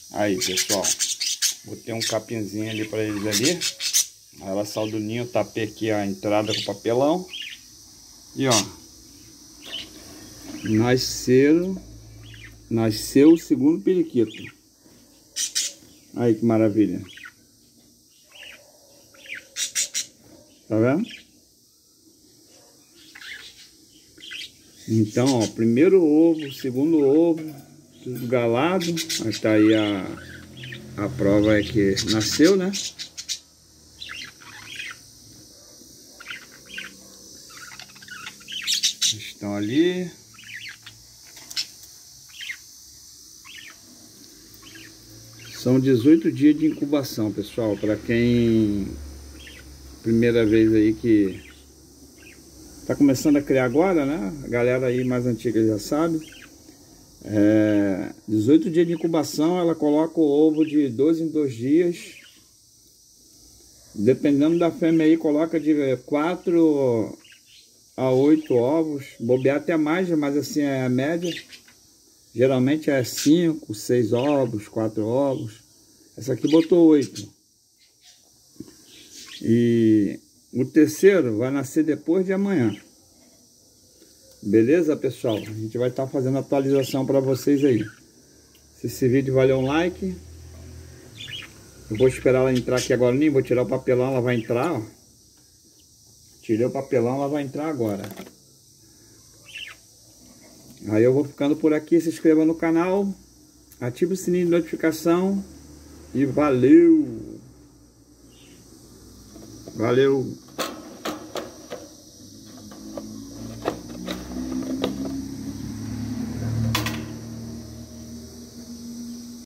Aí, pessoal, botei um capinzinho ali para eles ali. Aí ela saiu do ninho, tapei aqui a entrada com papelão. E ó, nasceu o segundo periquito. Aí que maravilha. Tá vendo? Então, ó, primeiro ovo, segundo ovo, tudo galado. Aí tá aí a prova é que nasceu, né? Estão ali. São 18 dias de incubação, pessoal. Para quem primeira vez aí que tá começando a criar agora, né? A galera aí mais antiga já sabe. 18 dias de incubação, ela coloca o ovo de 2 em 2 dias. Dependendo da fêmea aí, coloca de 4 a 8 ovos. Bobear até mais, mas assim é a média. Geralmente é 5, 6 ovos, 4 ovos. Essa aqui botou 8. E o terceiro vai nascer depois de amanhã. Beleza, pessoal? A gente vai estar fazendo atualização para vocês aí. Se esse vídeo valeu um like. Eu vou esperar ela entrar aqui agora. Nem vou tirar o papelão, ela vai entrar, ó. Tirei o papelão, ela vai entrar agora. Aí eu vou ficando por aqui. Se inscreva no canal. Ative o sininho de notificação. E valeu! Valeu!